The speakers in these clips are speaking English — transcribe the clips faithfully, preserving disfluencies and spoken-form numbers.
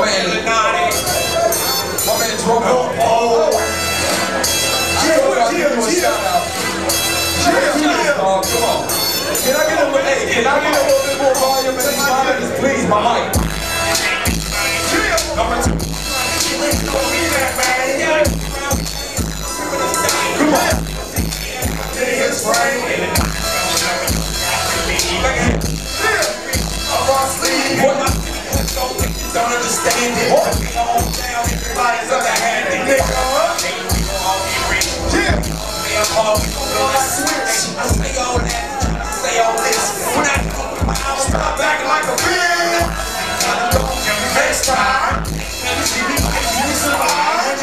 My man, my man Drummer. Oh, yeah, yeah, yeah. Oh, come on. Can I get a little, hey, can I get a little bit more volume in these monitors, please? My mic. Number two. Come on. It's raining. Don't understand it. Everybody's underhanded. Nigga. I switch. I say all that. I say all this. When I I stop back like a bitch. Next time. You survive.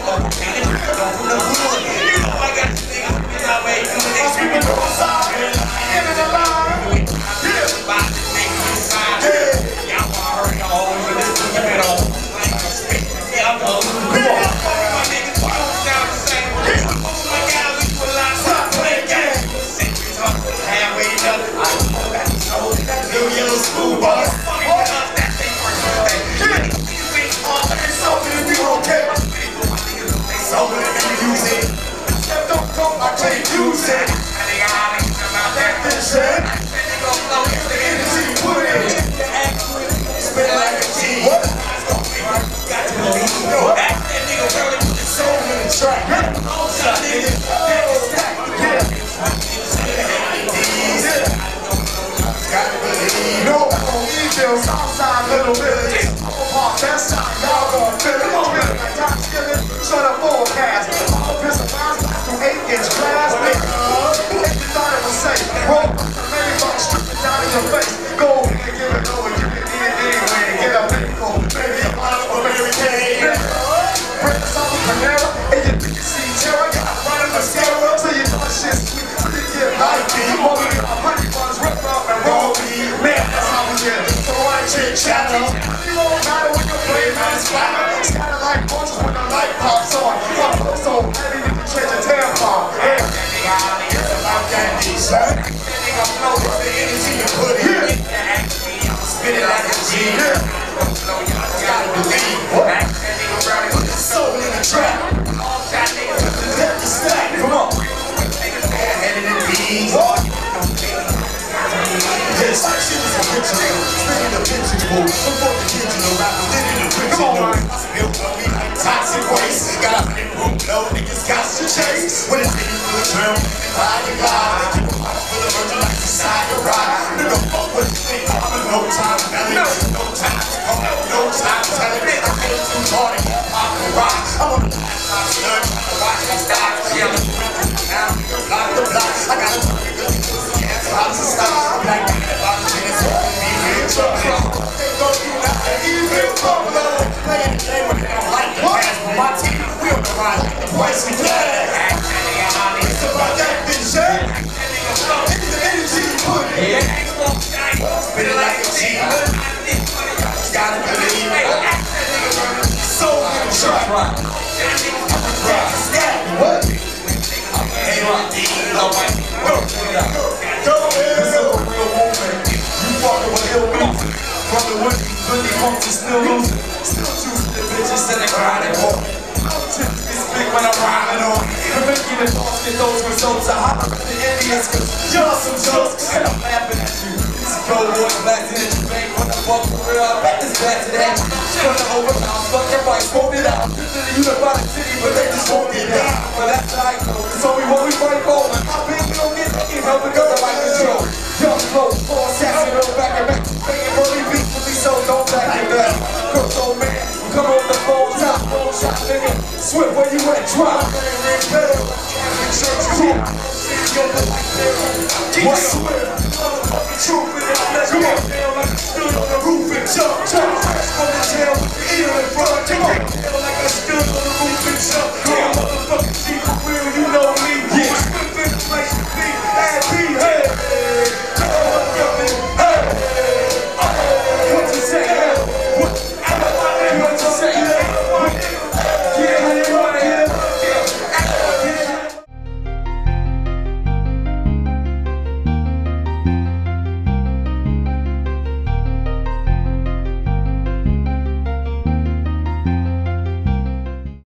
You know I got the thing I made. Next week we go outside. End of the line. Yeah. About the thing inside. Yeah. Y'all already know. But this is the middle. Like a stick. Yeah, I'm going. My niggas don't sound the same. Oh my God, we put a lot of stop playing games. Centuries up. Halfway up. I know that soul. That new yellow school bus. Fucking up that thing for birthday. Yeah. You ain't all that. It's something if you don't care. They sold it and you use it. Step don't go, I can't use it. And they got it about that bitch. And they gon' flow if the energy you put in. Spin like a G. What? Got to believe. Ask that nigga really put his soul in the track. All shot nigga. That is stack. Yeah. Got to believe. No, I don't need them. Southside little village. That's time y'all gon' feel it. Come on, man. Like top skillet. Shut up forecast. All piss of lines back to eight inch glass. Nigga. If you thought it was safe. Roll. Maybe fuck stripping down in your face. Go ahead and give it over. Give it in anyway. Get a pickle. Maybe a bottle for Mary Kay. Break some of Panera. And you think you see terror. Got a run of mascara. So you know shit's sweet. So you get life. You want me to get a honey buns. Rip up and roll me. Man, that's how we get. So I chit chatter. You won't matter when you play, man. It's flatter. Scatter like bunches when the light pops on. Fuck so heavy you can change a tampon. Yeah. It's about that bitch, son. That nigga flow with the energy you put in. I'ma spit it like a G. Yeah. Y'all gotta believe. That nigga Brownie put his soul in the trap. All that nigga took the death to stack. Come on. Niggas headed in bees. Yes, that shit is original. Speaking of original, before the digital rappers did it original. Built on me like toxic waste. Got a big room, no niggas got to chase. When it's hitting for the term, ride the glide. Keep a watch for the virgin like the side to ride. Nigga, fuck what you think. I'm in no time belly. No time to call, no time to tell it. I feel too hard to get pop and rock. I'm on the laptop, nerd, trying to watch my stocks. Yeah, I'm now, nigga, block the block. I got a nigga, yeah, so I'm to stop. Black nigga, about to get this fucking me real trouble. They go through that, they even popular. Playing the game when they don't like the pass. My team, we on the ride like the price we play. It's about that bitch, eh? It's the energy you put in. Spit it like a G. Just gotta believe it. So in the truck. I'm a rock. What? I'm a hater. Go, go, go. Go, this is a real woman. You fucking with ill music. From the women, really homes is still losing. Still choosing the bitches that are grinding for. I'm tips this big when I'm riding on. You're making the thoughts get those results. I hop up the Indians cause you're some jokes. And I'm laughing at you. These cold boys blasting at you. Bank when I fuck for real. I bet this blasted at you. From the overpound, fuck your fight, smoke it out. This is the unified city, but they just won't get down. But that's how I go. It's only what we fight for. And my big we don't get any help because I like the show. Young flow, four assassin, no back and back. Banging early beats with me, so don't back and back. Cook old man, come on the phone, top, phone shot, nigga. Swift, where you at? Drop. What's Swift? Motherfucking truth in it. Let's go down like I stood on the roof and jump, jump. Fresh from the jail with the